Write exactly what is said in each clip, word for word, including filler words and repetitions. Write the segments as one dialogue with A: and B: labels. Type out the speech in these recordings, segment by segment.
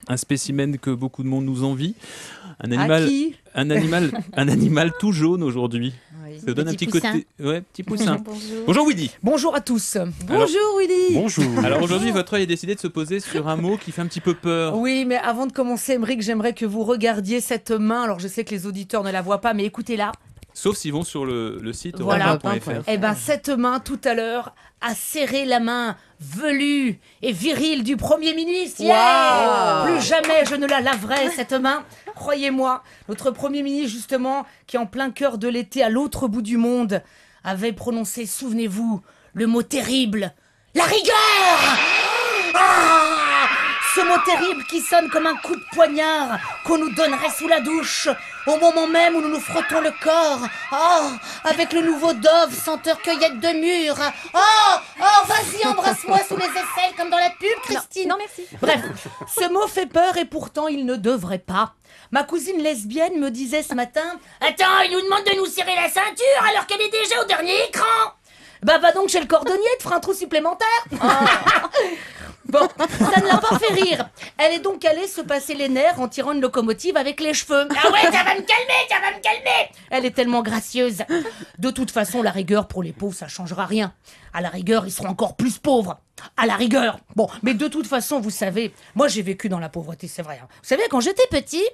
A: Un spécimen que beaucoup de monde nous envie. Un
B: À
A: animal,
B: qui
A: un animal, un animal tout jaune aujourd'hui.
B: Oui.
A: Ça donne un
C: Petit
A: petit
C: poussin.
A: côté, ouais, petit poussin.
C: Bonjour.
A: Bonjour Willy.
B: Bonjour à tous. Bonjour Willy.
D: Bonjour.
A: Alors aujourd'hui, votre œil a décidé de se poser sur un mot qui fait un petit peu peur.
B: Oui, mais avant de commencer, Émeric, j'aimerais que vous regardiez cette main. Alors je sais que les auditeurs ne la voient pas, mais écoutez-là.
A: Sauf s'ils vont sur le, le site
B: Voilà.
A: europe un point F R.
B: Eh ben, cette main, tout à l'heure, a serré la main velue et virile du Premier ministre. Yeah. Plus jamais je ne la laverai, cette main. Croyez-moi, notre Premier ministre, justement, qui est en plein cœur de l'été, à l'autre bout du monde, avait prononcé, souvenez-vous, le mot terrible, la rigueur. Ah, ce mot terrible qui sonne comme un coup de poignard qu'on nous donnerait sous la douche au moment même où nous nous frottons le corps. Oh, avec le nouveau Dove senteur cueillette de mûre. Oh, oh, vas-y, embrasse-moi sous les aisselles comme dans la pub, Christine.
C: Non, merci.
B: Bref, ce mot fait peur et pourtant il ne devrait pas. Ma cousine lesbienne me disait ce matin « Attends, il nous demande de nous serrer la ceinture alors qu'elle est déjà au dernier écran !» Bah va donc chez le cordonnier, te fera un trou supplémentaire. Bon, ça ne l'a pas fait rire. Elle est donc allée se passer les nerfs en tirant une locomotive avec les cheveux. Ah ouais, ça va me calmer, ça va me calmer. Elle est tellement gracieuse. De toute façon, la rigueur pour les pauvres, ça changera rien. À la rigueur, ils seront encore plus pauvres. À la rigueur. Bon, mais de toute façon, vous savez, moi j'ai vécu dans la pauvreté, c'est vrai. hein. Vous savez, quand j'étais petit...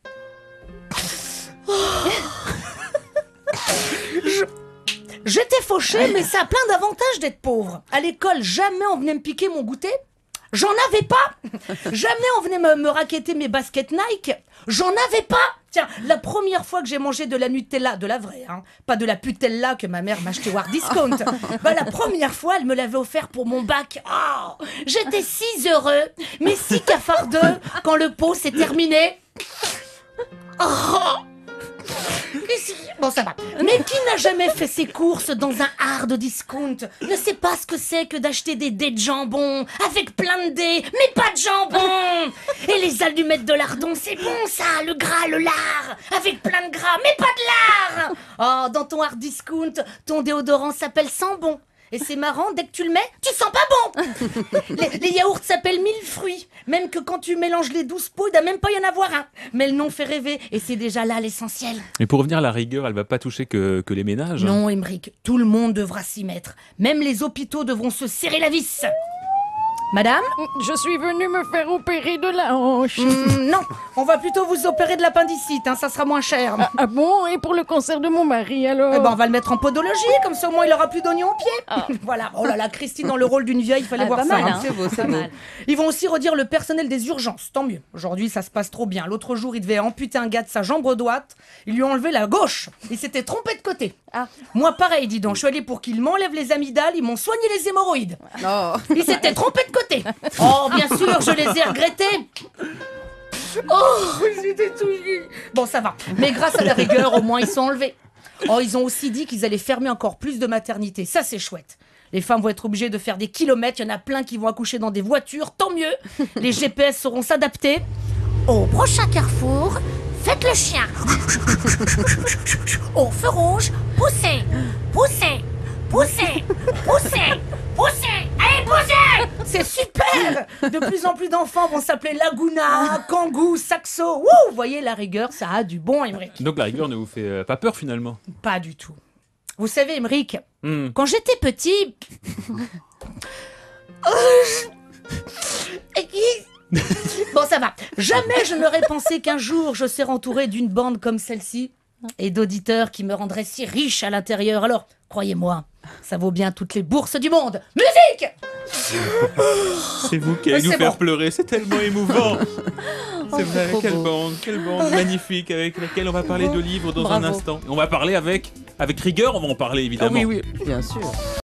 B: Oh. Je- J'étais fauché, mais ça a plein d'avantages d'être pauvre. À l'école, jamais on venait me piquer mon goûter. J'en avais pas. Jamais on venait me, me raqueter mes baskets Nike. J'en avais pas. Tiens, la première fois que j'ai mangé de la Nutella, de la vraie, hein, pas de la putella que ma mère m'achetait au hard discount. Bah, la première fois, elle me l'avait offert pour mon bac. Oh, j'étais si heureux, mais si cafardeux quand le pot s'est terminé. Oh. Bon, ça va. Mais qui n'a jamais fait ses courses dans un hard discount ne sait pas ce que c'est que d'acheter des dés de jambon avec plein de dés, mais pas de jambon. Et les allumettes de lardon, c'est bon ça, le gras, le lard, avec plein de gras, mais pas de lard. Oh, dans ton hard discount, ton déodorant s'appelle Sambon. Et c'est marrant, dès que tu le mets, tu sens pas bon. les, les yaourts s'appellent mille fruits. Même que quand tu mélanges les douze pots, il doit même pas y en avoir un. Mais le nom fait rêver, et c'est déjà là l'essentiel.
A: Mais pour revenir à la rigueur, elle va pas toucher que, que les ménages.
B: Non, Émeric, tout le monde devra s'y mettre. Même les hôpitaux devront se serrer la vis. Madame ?
E: Je suis venue me faire opérer de la hanche.
B: Hmm, non, on va plutôt vous opérer de l'appendicite, hein, ça sera moins cher.
E: Ah, ah bon? Et pour le cancer de mon mari, alors?
B: Eh ben, on va le mettre en podologie, comme ça au moins il aura plus d'oignons au pied. Voilà, oh là là, Christine dans le rôle d'une vieille, il fallait
C: Ah,
B: voir
C: pas
B: ça.
C: mal,
B: hein.
C: hein.
B: C'est beau, c'est
C: Pas
B: beau.
C: mal.
B: Ils vont aussi redire le personnel des urgences, tant mieux. Aujourd'hui, ça se passe trop bien. L'autre jour, il devait amputer un gars de sa jambe droite, il lui a enlevé la gauche. Il s'était trompé de côté.
C: Ah.
B: Moi, pareil, dis donc, je suis allée pour qu'ils m'enlèvent les amygdales, ils m'ont soigné les hémorroïdes. Il s'était trompé de côté. Oh, bien sûr, je les ai regrettés. Oh, j'étais tout... Bon, ça va. Mais grâce à la rigueur, au moins, ils sont enlevés. Oh, ils ont aussi dit qu'ils allaient fermer encore plus de maternités. Ça, c'est chouette. Les femmes vont être obligées de faire des kilomètres. Il y en a plein qui vont accoucher dans des voitures. Tant mieux. Les G P S sauront s'adapter. Au prochain carrefour, faites le chien. Au feu rouge, poussez, poussez, poussez, poussez, poussez. Allez, poussez. C'est super. De plus en plus d'enfants vont s'appeler Laguna, Kangoo, Saxo. Wouh, vous voyez, la rigueur, ça a du bon, Émeric.
A: Donc la rigueur ne vous fait euh, pas peur finalement.
B: Pas du tout. Vous savez, Émeric,
A: Hmm.
B: quand j'étais petit... Oh, je- Bon, ça va. Jamais je n'aurais pensé qu'un jour je serais entouré d'une bande comme celle-ci et d'auditeurs qui me rendraient si riche à l'intérieur. Alors, croyez-moi, ça vaut bien toutes les bourses du monde. Musique.
A: C'est vous qui
B: Mais
A: allez nous
B: c'est
A: faire
B: bon.
A: pleurer, c'est tellement émouvant. C'est vrai,
C: trop
A: quelle
C: beau.
A: bande, quelle bande magnifique avec laquelle on va parler de livres dans un
C: Bravo.
A: instant. On va parler avec, avec rigueur, on va en parler évidemment.
B: Ah oui, oui.
C: Bien sûr.